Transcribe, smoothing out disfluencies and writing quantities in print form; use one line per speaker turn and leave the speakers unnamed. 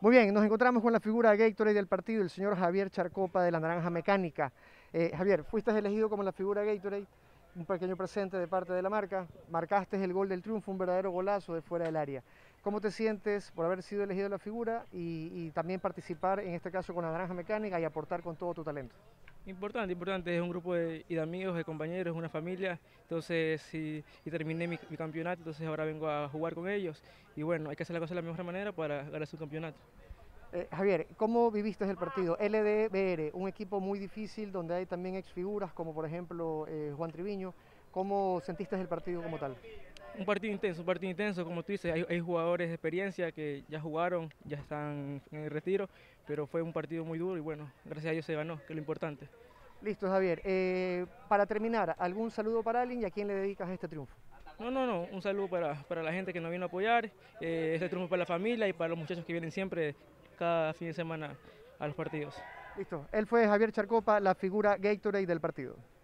Muy bien, nos encontramos con la figura de Gatorade del partido, el señor Javier Charcopa de la Naranja Mecánica. Javier, fuiste elegido como la figura de Gatorade, un pequeño presente de parte de la marca, marcaste el gol del triunfo, un verdadero golazo de fuera del área. ¿Cómo te sientes por haber sido elegido la figura y también participar en este caso con la Naranja Mecánica y aportar con todo tu talento?
Importante, importante, es un grupo de amigos, de compañeros, una familia, entonces y terminé mi campeonato, entonces ahora vengo a jugar con ellos y bueno, hay que hacer la cosa de la mejor manera para ganar su campeonato.
Javier, ¿cómo viviste el partido? LDBR, un equipo muy difícil donde hay también exfiguras como por ejemplo Juan Triviño. ¿Cómo sentiste el partido como tal?
Un partido intenso, como tú dices, hay jugadores de experiencia que ya jugaron, ya están en el retiro, pero fue un partido muy duro y bueno, gracias a Dios se ganó, que es lo importante.
Listo, Javier. Para terminar, ¿algún saludo para alguien y a quién le dedicas este triunfo?
No, un saludo para la gente que nos vino a apoyar, este triunfo para la familia y para los muchachos que vienen siempre cada fin de semana a los partidos.
Listo. Él fue Javier Charcopa, la figura Gatorade del partido.